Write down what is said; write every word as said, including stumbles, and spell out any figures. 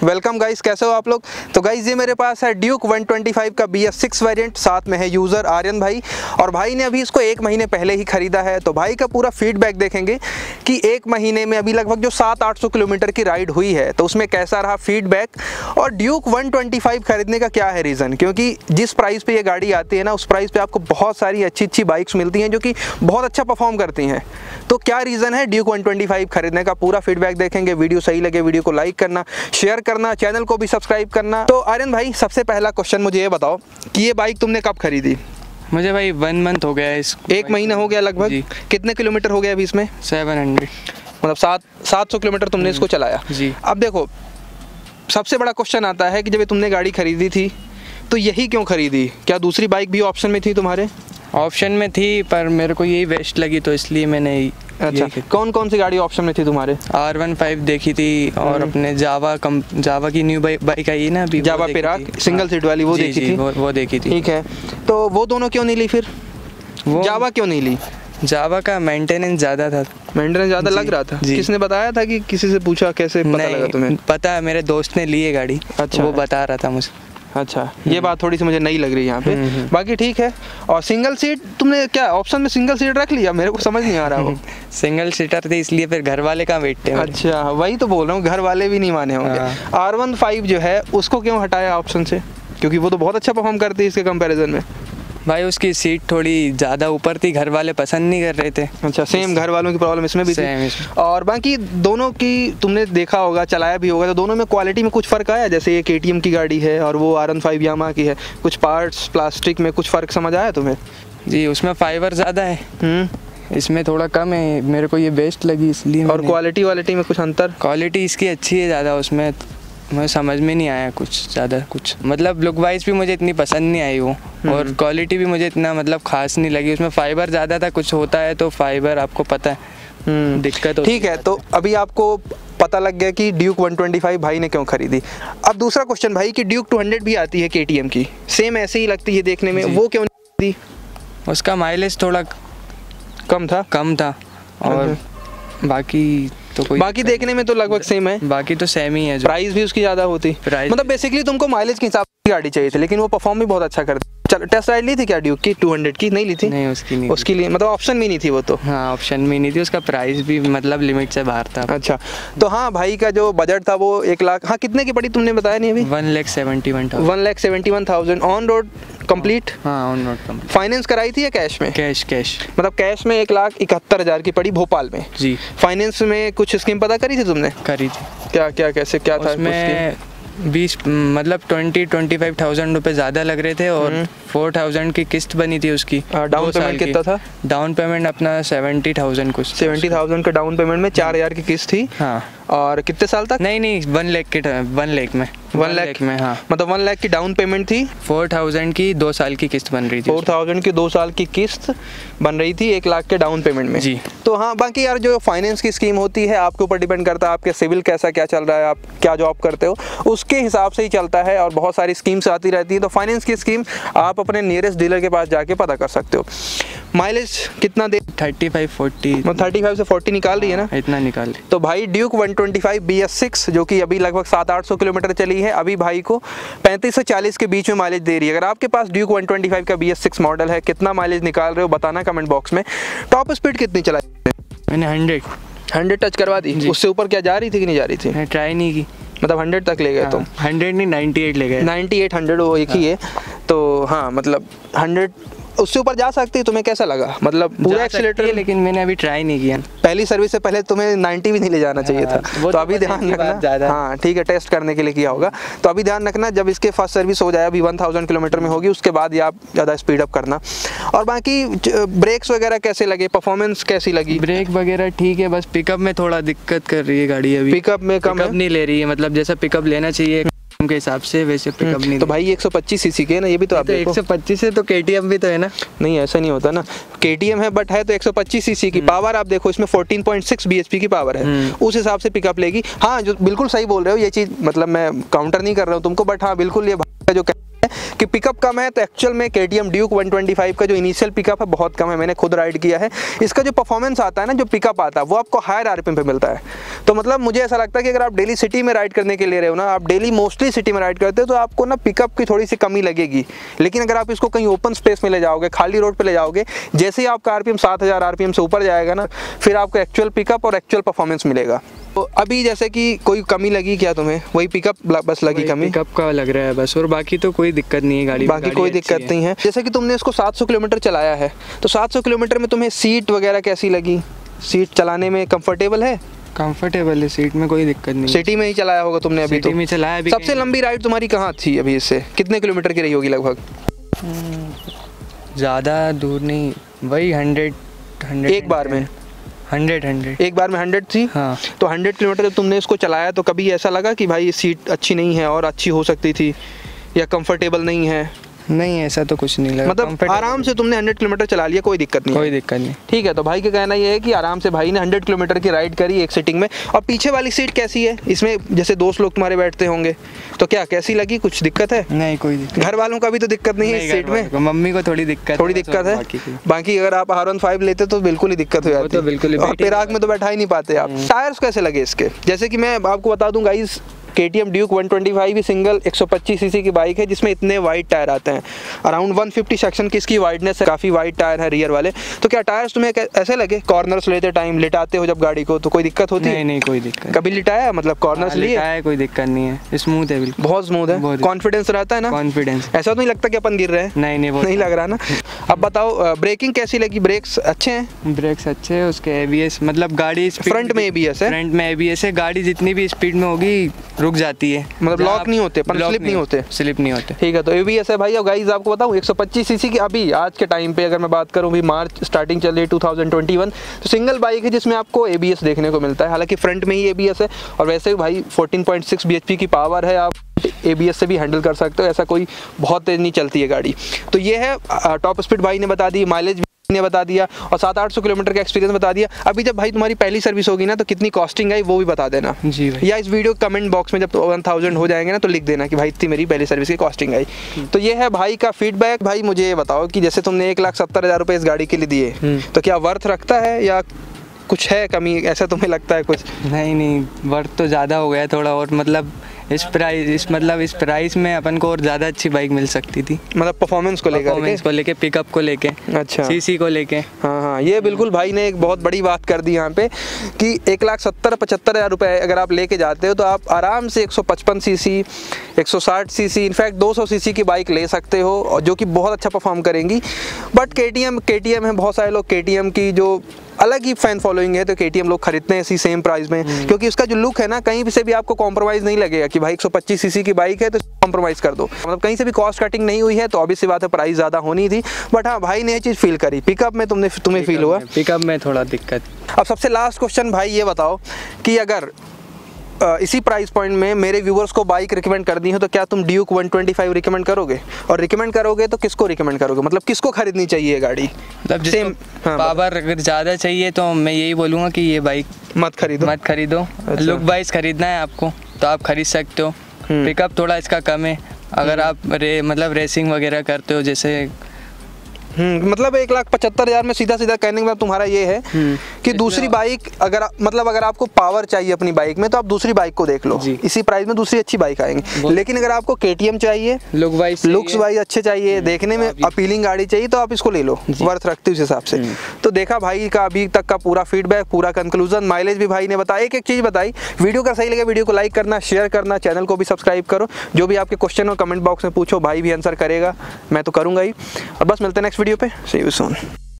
Welcome guys, कैसे हो आप लोग। तो गाइस ये मेरे पास है ड्यूक वन ट्वेंटी फाइव का बी एस सिक्स वेरिएंट, साथ में है यूज़र आर्यन भाई, और भाई ने अभी इसको एक महीने पहले ही खरीदा है। तो भाई का पूरा फीडबैक देखेंगे कि एक महीने में अभी लगभग जो सात आठ सौ किलोमीटर की राइड हुई है तो उसमें कैसा रहा फीडबैक, और ड्यूक वन ट्वेंटी फाइव खरीदने का क्या है रीज़न। क्योंकि जिस प्राइस पे ये गाड़ी आती है ना, उस प्राइस पे आपको बहुत सारी अच्छी अच्छी बाइक्स मिलती हैं जो कि बहुत अच्छा परफॉर्म करती हैं। तो क्या रीज़न है ड्यूक वन ट्वेंटी फाइव खरीदने का, पूरा फीडबैक देखेंगे। वीडियो सही लगे वीडियो को लाइक करना, शेयर करना, चैनल को भी सब्सक्राइब करना। तो आर्यन भाई, सबसे पहला क्वेश्चन मुझे ये बताओ कि ये बाइक तुमने कब खरीदी। मुझे भाई वन मंथ हो गया है, इस एक महीना हो गया लगभग। कितने किलोमीटर हो गया अभी इसमें? सेवन हंड्रेड, मतलब सात सात सौ किलोमीटर तुमने इसको चलाया जी। अब देखो, सबसे बड़ा क्वेश्चन आता है कि जब तुमने गाड़ी खरीदी थी तो यही क्यों खरीदी? क्या दूसरी बाइक भी ऑप्शन में थी तुम्हारे? ऑप्शन में थी, पर मेरे को यही बेस्ट लगी तो इसलिए मैंने। अच्छा, कौन कौन सी गाड़ी ऑप्शन में थी तुम्हारे? आर वन फाइव देखी थी, और अपने जावा कम जावा की न्यू बाइक आई है ना अभी, जावा पिराक सिंगल सीट वाली, वो देखी थी। वो, वो देखी थी। ठीक है, तो वो दोनों क्यों नहीं ली फिर? वो जावा क्यों नहीं ली? जावा का मेंटेनेंस ज़्यादा था। मेंटेनेंस ज़्यादा लग रहा था? किसने बताया था कि किसी से पूछा, कैसे पता लगा तुम्हें? पता है, मेरे दोस्त ने ली है गाड़ी। अच्छा, वो बता रहा था मुझे। अच्छा, ये बात थोड़ी सी मुझे नई लग रही है यहाँ पे, बाकी ठीक है। और सिंगल सीट तुमने क्या ऑप्शन में सिंगल सीट रख लिया? मेरे को समझ नहीं आ रहा वो। सिंगल सीटर थी इसलिए फिर घर वाले कहाँ बैठते हैं। अच्छा, वही तो बोल रहा हूँ, घर वाले भी नहीं माने होंगे। आर वन फाइव जो है उसको क्यों हटाया ऑप्शन से? क्योंकि वो तो बहुत अच्छा परफॉर्म करती है इसके कंपैरिजन में। भाई उसकी सीट थोड़ी ज़्यादा ऊपर थी, घर वाले पसंद नहीं कर रहे थे। अच्छा, सेम घर वालों की प्रॉब्लम इसमें भी थी। और बाकी दोनों की तुमने देखा होगा, चलाया भी होगा, तो दोनों में क्वालिटी में कुछ फ़र्क आया? जैसे ये के टी एम की गाड़ी है और वो आर वन फाइव यामाहा की है, कुछ पार्ट्स प्लास्टिक में कुछ फ़र्क समझ आया तुम्हें? जी, उसमें फाइबर ज़्यादा है, इसमें थोड़ा कम है। मेरे को ये बेस्ट लगी इसलिए। और क्वालिटी वालिटी में कुछ अंतर? क्वालिटी इसकी अच्छी है ज़्यादा, उसमें मुझे समझ में नहीं आया कुछ ज़्यादा कुछ, मतलब लुक वाइज भी मुझे इतनी पसंद नहीं आई वो, और क्वालिटी भी मुझे इतना मतलब खास नहीं लगी। उसमें फाइबर ज़्यादा था, कुछ होता है तो फाइबर आपको पता है दिक्कत होती है। ठीक है, तो अभी आपको पता लग गया कि ड्यूक वन ट्वेंटी फाइव भाई ने क्यों खरीदी। अब दूसरा क्वेश्चन भाई कि ड्यूक टू हंड्रेड भी आती है के टी एम की, सेम ऐसे ही लगती है देखने में, वो क्यों नहीं खरीदी? उसका माइलेज थोड़ा कम था कम था और बाकी तो कोई बाकी देखने में तो लगभग सेम है, बाकी तो सेम ही है। प्राइस भी उसकी ज़्यादा होती, मतलब बेसिकली तुमको माइलेज के हिसाब से गाड़ी चाहिए थी, लेकिन वो परफॉर्म भी बहुत अच्छा करती। चलो, टेस्ट राइड ली थी क्या ड्यूक की टू हंड्रेड की? नहीं ली थी। नहीं, उसकी नहीं, उसकी लिए मतलब ऑप्शन में नहीं थी वो तो। हाँ, ऑप्शन में नहीं थी, उसका प्राइस भी मतलब लिमिट से बाहर था। अच्छा, तो हाँ भाई का जो बजट था वो एक लाख, हाँ कितने की पड़ी तुमने बताया नहीं अभी? One lakh seventy one thousand one lakh seventy one thousand on road complete? हाँ, ऑन रोड कंप्लीट। फाइनेंस कराई थी या कैश में? कैश कैश मतलब कैश में एक लाख इकहत्तर हज़ार की पड़ी भोपाल में जी। फाइनेंस में कुछ स्कीम पता करी थी तुमने? करी थी। क्या क्या कैसे क्या था उसमें? बीस मतलब ट्वेंटी ट्वेंटी फाइव थाउजेंड रुपये ज़्यादा लग रहे थे, और फोर थाउजेंड की किस्त बनी थी उसकी। डाउन पेमेंट कितना था? डाउन पेमेंट अपना सेवेंटी थाउजेंड कुछ सेवेंटी थाउजेंड का डाउन पेमेंट में चार हज़ार की किस्त थी। हाँ, और कितने साल तक? नहीं नहीं, वन लाख के वन लाख में वन लाख में हाँ, मतलब वन लाख की डाउन पेमेंट थी, फोर थाउजेंड की दो साल की किस्त बन रही थी। फोर थाउजेंड की दो साल की किस्त बन रही थी एक लाख के डाउन पेमेंट में जी। तो हाँ, बाकी यार जो फाइनेंस की स्कीम होती है आपके ऊपर डिपेंड करता है, आपके सिविल कैसा क्या चल रहा है, आप क्या जॉब करते हो, उसके हिसाब से ही चलता है। और बहुत सारी स्कीम्स आती रहती है, तो फाइनेंस की स्कीम आप अपने नियरेस्ट डीलर के पास जाके पता कर सकते हो। माइलेज कितना दे? Thirty five forty, thirty five से फोर्टी निकाल रही है ना? इतना निकाल। तो भाई Duke one twenty five B S six जो कि अभी लगभग सात आठ सौ किलोमीटर चली है, अभी भाई को पैंतीस से चालीस के बीच में माइलेज दे रही है। अगर आपके पास ड्यूक वन ट्वेंटी फाइव का बी एस सिक्स मॉडल है, कितना माइलेज निकाल रहे हो बताना कमेंट बॉक्स में। टॉप स्पीड कितनी चलाई? मैंने हंड्रेड हंड्रेड टच करवा दी। उससे ऊपर क्या जा रही थी कि नहीं जा रही थी? मैंने ट्राई नहीं की, मतलब हंड्रेड तक ले गए तुम? हंड्रेड नहीं, नाइन्टी एट ले गए। नाइन्टी एट हंड्रेड वो एक ही है, तो हाँ मतलब हंड्रेड उससे ऊपर जा सकती है। तुम्हें कैसा लगा, मतलब पूरा एक्सीलेटर? लेकिन मैंने अभी ट्राई नहीं किया। पहली सर्विस से पहले तुम्हें नाइन्टी भी नहीं ले जाना चाहिए था। तो अभी ध्यान रखना। हाँ ठीक है, टेस्ट करने के लिए किया होगा, तो अभी ध्यान रखना जब इसके फर्स्ट सर्विस हो जाए, अभी वन थाउजेंड किलोमीटर में होगी, उसके बाद ही आप ज़्यादा स्पीड अप करना। और बाकी ब्रेक्स वगैरह कैसे लगे, परफॉर्मेंस कैसी लगी? ब्रेक वगैरह ठीक है, बस पिकअप में थोड़ा दिक्कत कर रही है गाड़ी अभी। पिकअप में कम नहीं ले रही है, मतलब जैसा पिकअप लेना चाहिए के हिसाब से वैसे पिकअप नहीं। तो भाई एक सौ पच्चीस सीसी के ना, ये भी तो आप तो एक सौ पच्चीस है तो केटीएम भी तो है ना? नहीं, ऐसा नहीं होता ना, केटीएम है बट है तो एक सौ पच्चीस सीसी की। पावर आप देखो इसमें फोर्टीन पॉइंट सिक्स बीएचपी की पावर है, उस हिसाब से पिकअप लेगी। हाँ, जो बिल्कुल सही बोल रहे हो, ये चीज़ मतलब मैं काउंटर नहीं कर रहा हूँ तुमको, बट हाँ बिल्कुल ये जो कि पिकअप कम है, तो एक्चुअल में K T M Duke one twenty five का जो इनिशियल पिकअप है बहुत कम है, मैंने खुद राइड किया है। इसका जो परफॉर्मेंस आता है ना, जो पिकअप आता है वो आपको हायर आरपीएम पे मिलता है। तो मतलब मुझे ऐसा लगता है कि अगर आप डेली सिटी में राइड करने के लिए रहे हो ना, आप डेली मोस्टली सिटी में राइड करते हो, तो आपको ना पिकअप की थोड़ी सी कमी लगेगी। लेकिन अगर आप इसको कहीं ओपन स्पेस में ले जाओगे, खाली रोड पे ले जाओगे, जैसे ही आपका आरपीएम सात हज़ार आरपीएम से ऊपर जाएगा ना, फिर आपको एक्चुअल पिकअप और एक्चुअल परफॉर्मेंस मिलेगा। तो अभी जैसे कि कोई कमी लगी क्या तुम्हें? वही पिकअप बस लगी कमी? पिकअप का लग रहा है बस, और बाकी तो कोई दिक्कत नहीं है गाड़ी, बाकी गाड़ी कोई दिक्कत नहीं है। जैसे कि तुमने इसको सात सौ किलोमीटर चलाया है, तो सात सौ किलोमीटर में तुम्हें सीट वगैरह कैसी लगी? सीट चलाने में कंफर्टेबल है? कंफर्टेबल है, सीट में कोई दिक्कत नहीं। सिटी में ही चलाया होगा तुमने अभी? सिटी तो में चलाया अभी। सबसे लंबी राइड तुम्हारी कहाँ थी अभी? इससे कितने किलोमीटर की रही होगी लगभग? ज़्यादा दूर नहीं, वही हंड्रेड हंड्रेड एक बार में हंड्रेड हंड्रेड एक बार में हंड्रेड थी। हाँ। तो हंड्रेड किलोमीटर जब तुमने इसको चलाया तो कभी ऐसा लगा कि भाई ये सीट अच्छी नहीं है और अच्छी हो सकती थी, या कंफर्टेबल नहीं है? नहीं, ऐसा तो कुछ नहीं लगा। मतलब आराम से तुमने हंड्रेड किलोमीटर चला लिया, कोई दिक्कत नहीं? कोई दिक्कत नहीं। ठीक है, तो भाई का कहना ये है कि आराम से भाई ने हंड्रेड किलोमीटर की राइड करी एक सीटिंग में। और पीछे वाली सीट कैसी है इसमें? जैसे दोस्त लोग तुम्हारे बैठते होंगे, तो क्या कैसी लगी? कुछ दिक्कत है? नहीं, कोई दिक्कत। घर वालों का भी तो दिक्कत नहीं है इस सीट में? मम्मी को थोड़ी दिक्कत थोड़ी दिक्कत है। बाकी अगर आप आर वन फाइव लेते तो बिल्कुल ही दिक्कत हो जाती है, बिल्कुल। और पेराक में तो बैठा ही नहीं पाते आप। टायर्स कैसे लगे इसके? जैसे कि मैं आपको बता दूं guys, K T M Duke one twenty five ही सिंगल एक सौ पच्चीस सीसी की बाइक है जिसमें इतने वाइड टायर आते हैं। अराउंड वन फिफ्टी सेक्शन की इसकी वाइडनेस है, काफ़ी वाइड टायर है रियर वाले। तो क्या टायर्स तुम्हें ऐसे लगे कॉर्नर्स लेते टाइम, लिटाते हो जब गाड़ी को, तो कोई दिक्कत होती है? नहीं नहीं, कोई दिक्कत। कभी लिटाया मतलब कॉर्नर्स लिए? लिटाया, कोई दिक्कत नहीं है, स्मूथ है बिल्कुल, बहुत स्मूथ है। कॉन्फिडेंस रहता है ना? कॉन्फिडेंस। ऐसा तो नहीं लगता कि अपन गिर रहे हैं? नहीं नहीं, नहीं लग रहा ना। अब बताओ ब्रेकिंग कैसी लगी? ब्रेक्स अच्छे हैं? ब्रेक्स अच्छे हैं, उसके एबीएस, मतलब गाड़ी फ्रंट में एबीएस है? फ्रंट में एबीएस है, गाड़ी जितनी भी स्पीड में होगी रुक जाती है, मतलब लॉक नहीं होते, पर स्लिप नहीं होते। स्लिप नहीं होते। ठीक है, तो एबीएस है भाई। और गाइस आपको बताऊं एक सौ पच्चीस सीसी की अभी आज के टाइम पे अगर मैं बात करूं, भी मार्च स्टार्टिंग चल रही है टू थाउजेंड ट्वेंटी वन, तो सिंगल बाइक है जिसमें आपको एबीएस देखने को मिलता है। हालांकि फ्रंट में ही एबीएस है, और वैसे भी भाई फोर्टीन पॉइंट सिक्स बीएचपी की पावर है, आप एबीएस से भी हैंडल कर सकते हो, ऐसा कोई बहुत तेज नहीं चलती है गाड़ी। तो ये है टॉप स्पीड भाई ने बता दी, माइलेज ने बता दिया, और सात आठ सौ किलोमीटर का एक्सपीरियंस बता दिया। अभी जब भाई तुम्हारी पहली सर्विस होगी ना, तो कितनी कॉस्टिंग आई वो भी बता देना जी भाई। या इस वीडियो कमेंट बॉक्स में जब वन थाउजेंड हो जाएंगे ना, तो लिख देना कि भाई इतनी मेरी पहली सर्विस की कॉस्टिंग आई। तो ये है भाई का फीडबैक। भाई मुझे ये बताओ कि जैसे तुमने एक लाख सत्तर हज़ार रुपये इस गाड़ी के लिए दिए, तो क्या वर्थ रखता है या कुछ है कमी, ऐसा तुम्हें लगता है कुछ? नहीं नहीं, वर्थ तो ज़्यादा हो गया थोड़ा, और मतलब इस प्राइस इस मतलब इस प्राइस में अपन को और ज़्यादा अच्छी बाइक मिल सकती थी, मतलब परफॉर्मेंस को लेकर, परफॉर्मेंस को लेके, पिकअप को लेके, अच्छा सीसी को लेके। हाँ हाँ, ये बिल्कुल भाई ने एक बहुत बड़ी बात कर दी यहाँ पे कि एक लाख सत्तर पचहत्तर हज़ार रुपये अगर आप लेके जाते हो, तो आप आराम से एक सौ पचपन सीसी, एक सौ साठ सीसी, इनफैक्ट दो सौ सीसी की बाइक ले सकते हो, और जो कि बहुत अच्छा परफॉर्म करेंगी। But K T M K T M है, बहुत सारे लोग के टी एम की जो अलग ही फैन फॉलोइंग है, तो के टी एम लोग खरीदते हैं इसी सेम प्राइस में, क्योंकि उसका जो लुक है ना, कहीं से भी आपको कॉम्प्रोमाइज़ नहीं लगेगा कि भाई एक सौ पच्चीस सीसी की बाइक है तो कॉम्प्रोमाइज़ कर दो। मतलब कहीं से भी कॉस्ट कटिंग नहीं हुई है, तो ऑब्वियस सी बात है प्राइस ज़्यादा होनी थी। बट हाँ, भाई ने ये चीज़ फील करी। पिकअप में तुमने तुम्हें फील हुआ? पिकअप में थोड़ा दिक्कत। अब सबसे लास्ट क्वेश्चन भाई ये बताओ कि अगर इसी प्राइस पॉइंट में मेरे व्यूवर्स को बाइक रिकमेंड करनी हो, तो क्या तुम Duke one twenty five recommend करोगे? और रिकमेंड करोगे तो किसको रिकमेंड करोगे? मतलब किसको खरीदनी चाहिए गाड़ी? मतलब सेम पावर अगर ज़्यादा चाहिए तो मैं यही बोलूँगा कि ये बाइक मत खरीदो, मत खरीदो। अच्छा। लुक वाइज खरीदना है आपको तो आप खरीद सकते हो। पिकअप थोड़ा इसका कम है, अगर आप रे मतलब रेसिंग वगैरह करते हो, जैसे हम्म मतलब एक लाख पचहत्तर हज़ार में सीधा सीधा कहने का तुम्हारा ये है कि दूसरी बाइक अगर मतलब अगर आपको पावर चाहिए अपनी बाइक में, तो आप दूसरी बाइक को देख लो, इसी प्राइस में दूसरी अच्छी बाइक आएंगी। लेकिन अगर आपको के टी एम चाहिए, लुक वाइज लुक्स वाइज अच्छे चाहिए, देखने में अपीलिंग गाड़ी चाहिए, तो आप इसको ले लो, वर्थ रखते उस हिसाब से। तो देखा भाई का अभी तक का पूरा फीडबैक, पूरा कंक्लूजन, माइलेज भी भाई ने बताया, एक एक चीज़ बताई। वीडियो का सही लगे वीडियो को लाइक करना, शेयर करना, चैनल को भी सब्सक्राइब करो। जो भी आपके क्वेश्चन हो कमेंट बॉक्स में पूछो, भाई भी आंसर करेगा, मैं तो करूँगा ही। और बस मिलते हैं नेक्स्ट वीडियो पे। See you soon.